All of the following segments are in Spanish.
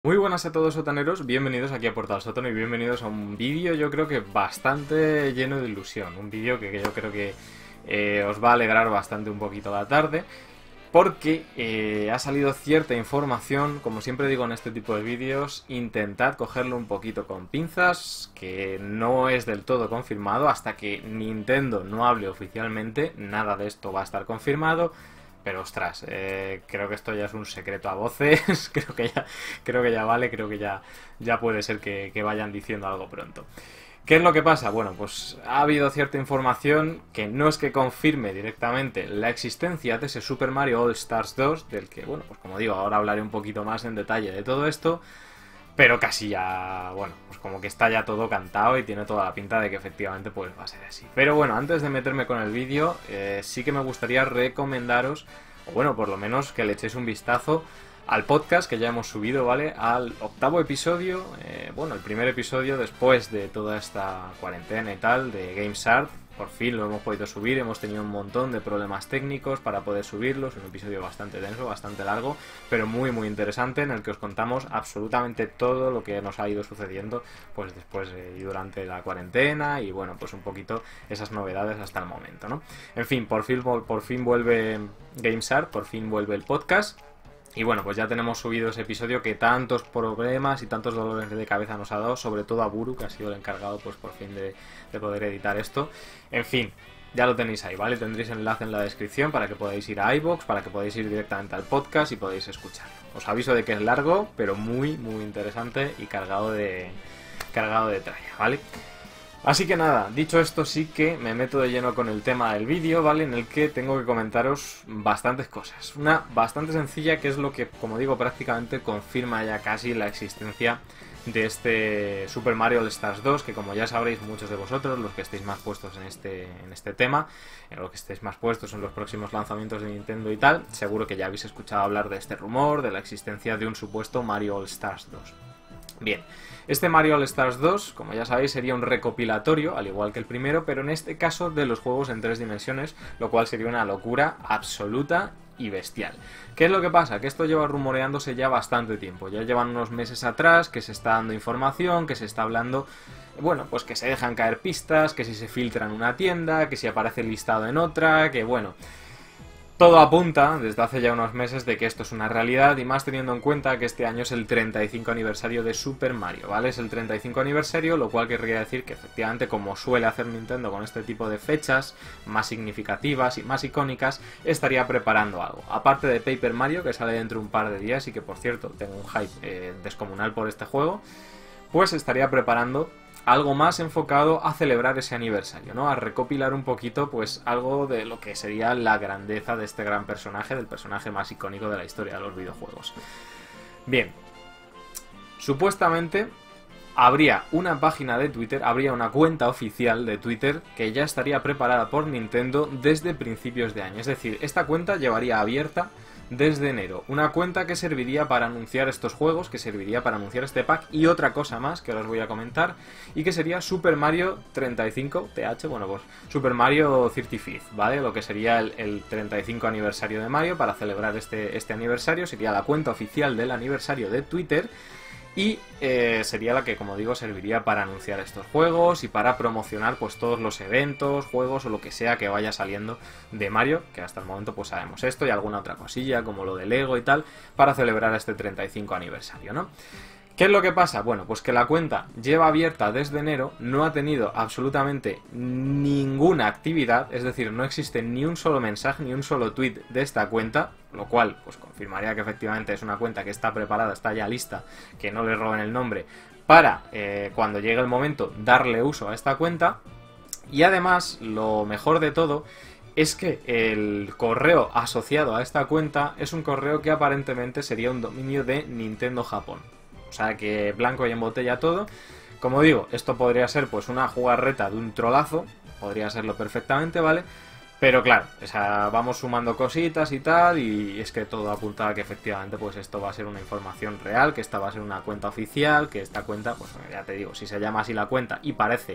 Muy buenas a todos sotaneros, bienvenidos aquí a Portal Sótano y bienvenidos a un vídeo yo creo que bastante lleno de ilusión, un vídeo que yo creo que os va a alegrar bastante un poquito la tarde, porque ha salido cierta información. Como siempre digo en este tipo de vídeos, intentad cogerlo un poquito con pinzas, que no es del todo confirmado, hasta que Nintendo no hable oficialmente, nada de esto va a estar confirmado. Pero ostras, creo que esto ya es un secreto a voces, creo que ya vale, creo que ya puede ser que vayan diciendo algo pronto. ¿Qué es lo que pasa? Bueno, pues ha habido cierta información que no es que confirme directamente la existencia de ese Super Mario All Stars 2, del que, bueno, pues como digo, ahora hablaré un poquito más en detalle de todo esto, pero casi ya, bueno, pues como que está ya todo cantado y tiene toda la pinta de que efectivamente pues va a ser así. Pero bueno, antes de meterme con el vídeo, sí que me gustaría recomendaros, o bueno, por lo menos que le echéis un vistazo al podcast que ya hemos subido, ¿vale? Al octavo episodio, bueno, el primer episodio después de toda esta cuarentena y tal, de GamesArt. Por fin lo hemos podido subir, hemos tenido un montón de problemas técnicos para poder subirlo. Es un episodio bastante denso, bastante largo, pero muy muy interesante, en el que os contamos absolutamente todo lo que nos ha ido sucediendo pues después y durante la cuarentena, y bueno, pues un poquito esas novedades hasta el momento, ¿no? En fin, por fin vuelve GamesArt, por fin vuelve el podcast. Y bueno, pues ya tenemos subido ese episodio que tantos problemas y tantos dolores de cabeza nos ha dado, sobre todo a Buru, que ha sido el encargado pues por fin de poder editar esto. En fin, ya lo tenéis ahí, ¿vale? Tendréis enlace en la descripción para que podáis ir a iVoox, para que podáis ir directamente al podcast y podáis escucharlo. Os aviso de que es largo, pero muy muy interesante y cargado de tralla, ¿vale? Así que nada, dicho esto, sí que me meto de lleno con el tema del vídeo, ¿vale? En el que tengo que comentaros bastantes cosas. Una bastante sencilla, que es lo que, como digo, prácticamente confirma ya casi la existencia de este Super Mario All Stars 2, que como ya sabréis muchos de vosotros, los que estéis más puestos en este tema, en los que estéis más puestos en los próximos lanzamientos de Nintendo y tal, seguro que ya habéis escuchado hablar de este rumor, de la existencia de un supuesto Mario All Stars 2. Bien, este Mario All Stars 2, como ya sabéis, sería un recopilatorio, al igual que el primero, pero en este caso de los juegos en 3 dimensiones, lo cual sería una locura absoluta y bestial. ¿Qué es lo que pasa? Que esto lleva rumoreándose ya bastante tiempo. Ya llevan unos meses atrás que se está dando información, que se está hablando, bueno, pues que se dejan caer pistas, que si se filtra en una tienda, que si aparece listado en otra, que bueno... Todo apunta, desde hace ya unos meses, de que esto es una realidad, y más teniendo en cuenta que este año es el 35 aniversario de Super Mario, ¿vale? Es el 35 aniversario, lo cual querría decir que efectivamente, como suele hacer Nintendo con este tipo de fechas más significativas y más icónicas, estaría preparando algo. Aparte de Paper Mario, que sale dentro de un par de días y que, por cierto, tengo un hype descomunal por este juego, pues estaría preparando algo más enfocado a celebrar ese aniversario, ¿no? A recopilar un poquito, pues, algo de lo que sería la grandeza de este gran personaje, del personaje más icónico de la historia de los videojuegos. Bien, supuestamente habría una página de Twitter, habría una cuenta oficial de Twitter que ya estaría preparada por Nintendo desde principios de año. Es decir, esta cuenta llevaría abierta desde enero. Una cuenta que serviría para anunciar estos juegos, que serviría para anunciar este pack y otra cosa más que ahora os voy a comentar, y que sería Super Mario 35 TH, bueno, pues Super Mario 35, ¿vale? Lo que sería el 35 aniversario de Mario. Para celebrar este aniversario sería la cuenta oficial del aniversario de Twitter. Y sería la que, como digo, serviría para anunciar estos juegos y para promocionar pues todos los eventos, juegos o lo que sea que vaya saliendo de Mario, que hasta el momento pues sabemos esto y alguna otra cosilla como lo de Lego y tal, para celebrar este 35 aniversario, ¿no? ¿Qué es lo que pasa? Bueno, pues que la cuenta lleva abierta desde enero, no ha tenido absolutamente ninguna actividad, es decir, no existe ni un solo mensaje, ni un solo tweet de esta cuenta, lo cual pues confirmaría que efectivamente es una cuenta que está preparada, está ya lista, que no le roben el nombre, para cuando llegue el momento darle uso a esta cuenta. Y además, lo mejor de todo es que el correo asociado a esta cuenta es un correo que aparentemente sería un dominio de Nintendo Japón. O sea que blanco y en botella todo. Como digo, esto podría ser pues una jugarreta de un trolazo, podría serlo perfectamente, ¿vale? Pero claro, o sea, vamos sumando cositas y tal, y es que todo apunta a que efectivamente pues esto va a ser una información real, que esta va a ser una cuenta oficial, que esta cuenta, pues ya te digo, si se llama así la cuenta y parece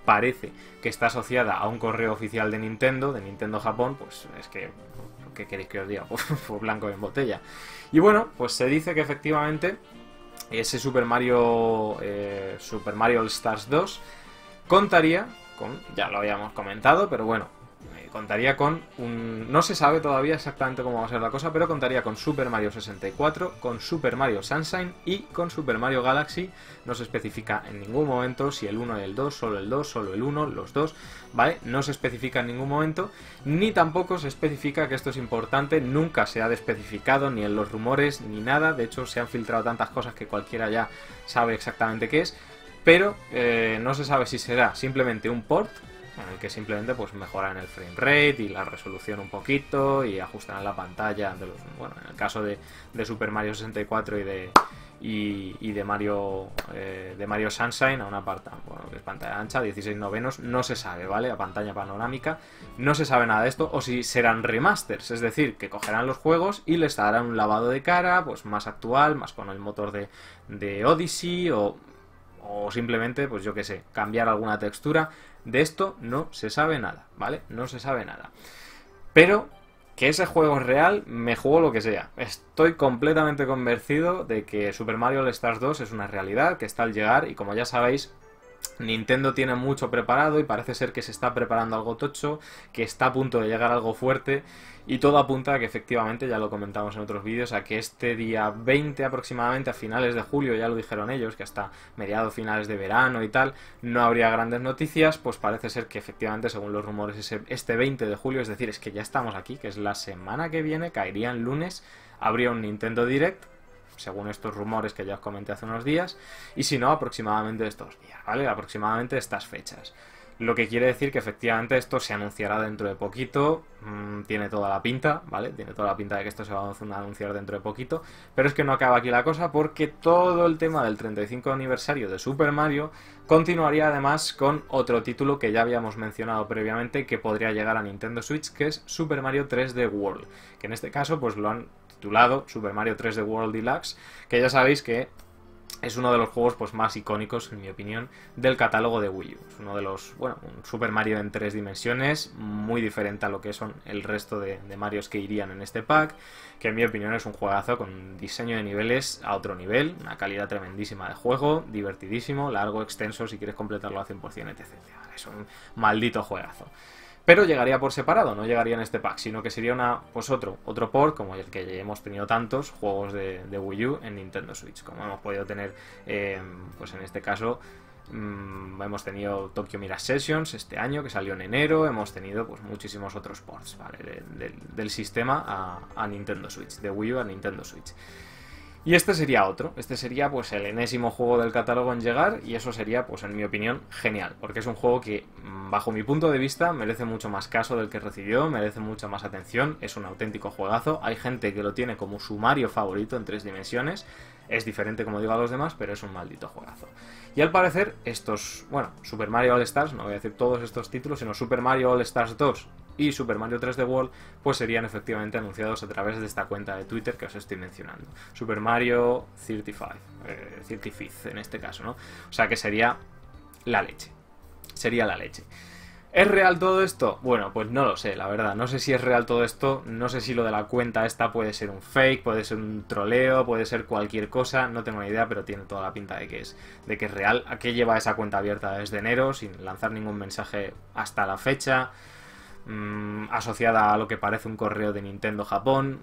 que está asociada a un correo oficial de Nintendo Japón, pues es que, ¿qué queréis que os diga? Pues blanco y en botella. Y bueno, pues se dice que efectivamente ese Super Mario All Stars 2 contaría con, ya lo habíamos comentado, pero bueno, contaría con un... No se sabe todavía exactamente cómo va a ser la cosa, pero contaría con Super Mario 64, con Super Mario Sunshine y con Super Mario Galaxy. No se especifica en ningún momento si el 1 y el 2, solo el 2, solo el 1, los dos, ¿vale? No se especifica en ningún momento, ni tampoco se especifica, que esto es importante, nunca se ha especificado ni en los rumores ni nada. De hecho, se han filtrado tantas cosas que cualquiera ya sabe exactamente qué es, pero no se sabe si será simplemente un port en el que simplemente pues mejoran el frame rate y la resolución un poquito y ajustan la pantalla de los, bueno, en el caso de Super Mario 64 y de Mario Sunshine a una parte, bueno, que es pantalla ancha, 16 novenos, no se sabe, ¿vale? A pantalla panorámica, no se sabe nada de esto, o si serán remasters, es decir, que cogerán los juegos y les darán un lavado de cara, pues más actual, más con el motor de Odyssey, o simplemente, pues yo qué sé, cambiar alguna textura. De esto no se sabe nada, ¿vale? No se sabe nada. Pero que ese juego es real, me juego lo que sea. Estoy completamente convencido de que Super Mario All Stars 2 es una realidad, que está al llegar, y como ya sabéis, Nintendo tiene mucho preparado y parece ser que se está preparando algo tocho, que está a punto de llegar algo fuerte, y todo apunta a que efectivamente, ya lo comentamos en otros vídeos, a que este día 20 aproximadamente, a finales de julio, ya lo dijeron ellos, que hasta mediados finales de verano y tal, no habría grandes noticias. Pues parece ser que efectivamente, según los rumores, este 20 de julio, es decir, es que ya estamos aquí, que es la semana que viene, caería en lunes, habría un Nintendo Direct, según estos rumores que ya os comenté hace unos días, y si no, aproximadamente estos días, ¿vale? Aproximadamente estas fechas. Lo que quiere decir que efectivamente esto se anunciará dentro de poquito, tiene toda la pinta, ¿vale? Tiene toda la pinta de que esto se va a anunciar dentro de poquito, pero es que no acaba aquí la cosa, porque todo el tema del 35 aniversario de Super Mario continuaría además con otro título que ya habíamos mencionado previamente, que podría llegar a Nintendo Switch, que es Super Mario 3D World, que en este caso pues lo han titulado Super Mario 3D World Deluxe, que ya sabéis que es uno de los juegos pues más icónicos, en mi opinión, del catálogo de Wii U. Es uno de los, bueno, un Super Mario en 3 dimensiones, muy diferente a lo que son el resto de Marios que irían en este pack, que en mi opinión es un juegazo con diseño de niveles a otro nivel, una calidad tremendísima de juego, divertidísimo, largo, extenso, si quieres completarlo al 100%, etc. Es un maldito juegazo. Pero llegaría por separado, no llegaría en este pack, sino que sería pues otro port, como el que hemos tenido tantos juegos de Wii U en Nintendo Switch, como hemos podido tener, pues en este caso, hemos tenido Tokyo Mirage Sessions este año, que salió en enero, hemos tenido pues muchísimos otros ports, ¿vale? del sistema a Nintendo Switch, de Wii U a Nintendo Switch. Y este sería pues el enésimo juego del catálogo en llegar, y eso sería, pues en mi opinión, genial, porque es un juego que, bajo mi punto de vista, merece mucho más caso del que recibió, merece mucha más atención, es un auténtico juegazo. Hay gente que lo tiene como su Mario favorito en 3 dimensiones, es diferente, como digo, a los demás, pero es un maldito juegazo. Y al parecer, Super Mario All Stars, no voy a decir todos estos títulos, sino Super Mario All Stars 2 y Super Mario 3D World, pues serían efectivamente anunciados a través de esta cuenta de Twitter que os estoy mencionando. Super Mario 35, 35th en este caso, ¿no? O sea que sería la leche. Sería la leche. ¿Es real todo esto? Bueno, pues no lo sé, la verdad. No sé si es real todo esto, no sé si lo de la cuenta esta puede ser un fake, puede ser un troleo, puede ser cualquier cosa, no tengo ni idea, pero tiene toda la pinta de que es real. ¿A qué lleva esa cuenta abierta desde enero, sin lanzar ningún mensaje hasta la fecha? Asociada a lo que parece un correo de Nintendo Japón.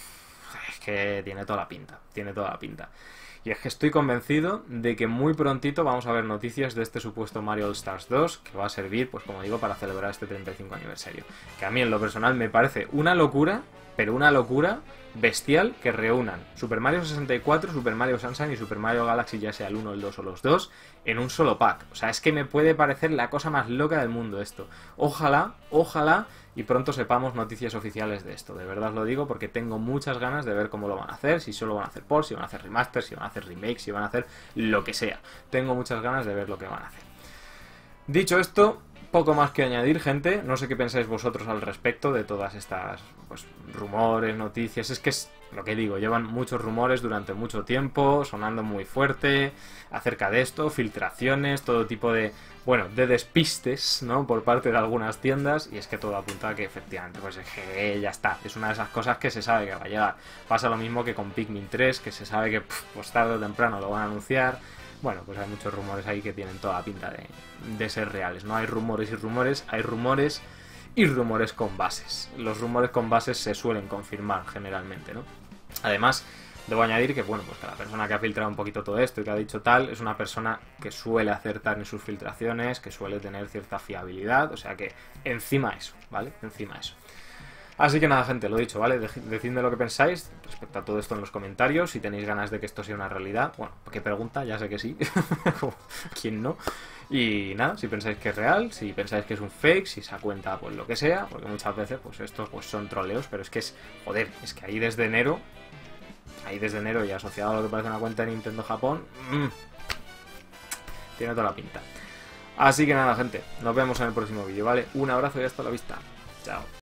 Es que tiene toda la pinta, tiene toda la pinta. Y es que estoy convencido de que muy prontito vamos a ver noticias de este supuesto Mario All Stars 2, que va a servir, pues como digo, para celebrar este 35 aniversario. Que a mí en lo personal me parece una locura, pero una locura bestial, que reúnan Super Mario 64, Super Mario Sunshine y Super Mario Galaxy, ya sea el 1, el 2 o los dos, en un solo pack. O sea, es que me puede parecer la cosa más loca del mundo esto. Ojalá, ojalá, y pronto sepamos noticias oficiales de esto. De verdad os lo digo, porque tengo muchas ganas de ver cómo lo van a hacer, si solo van a hacer ports, si van a hacer remasters, si van a hacer remakes, si van a hacer lo que sea. Tengo muchas ganas de ver lo que van a hacer. Dicho esto, Poco más que añadir, gente. No sé qué pensáis vosotros al respecto de todas estas, pues, rumores, noticias. Es que es lo que digo, llevan muchos rumores durante mucho tiempo, sonando muy fuerte acerca de esto, filtraciones, todo tipo de, bueno, de despistes, ¿no? Por parte de algunas tiendas, y es que todo apunta a que efectivamente, pues es que ya está. Es una de esas cosas que se sabe que va a llegar. Pasa lo mismo que con Pikmin 3, que se sabe que pues tarde o temprano lo van a anunciar. Bueno, pues hay muchos rumores ahí que tienen toda pinta de ser reales. No hay rumores y rumores, hay rumores y rumores con bases. Los rumores con bases se suelen confirmar generalmente, ¿no? Además, debo añadir que, bueno, pues que la persona que ha filtrado un poquito todo esto y que ha dicho tal, es una persona que suele acertar en sus filtraciones, que suele tener cierta fiabilidad, o sea que encima eso, ¿vale? Encima eso. Así que nada, gente, lo dicho, ¿vale? Decidme lo que pensáis respecto a todo esto en los comentarios, si tenéis ganas de que esto sea una realidad. Bueno, ¿qué pregunta? Ya sé que sí. ¿Quién no? Y nada, si pensáis que es real, si pensáis que es un fake, si se cuenta, pues lo que sea, porque muchas veces, pues estos pues son troleos, pero es que es, joder, es que ahí desde enero y asociado a lo que parece una cuenta de Nintendo Japón, tiene toda la pinta. Así que nada, gente, nos vemos en el próximo vídeo, ¿vale? Un abrazo y hasta la vista. Chao.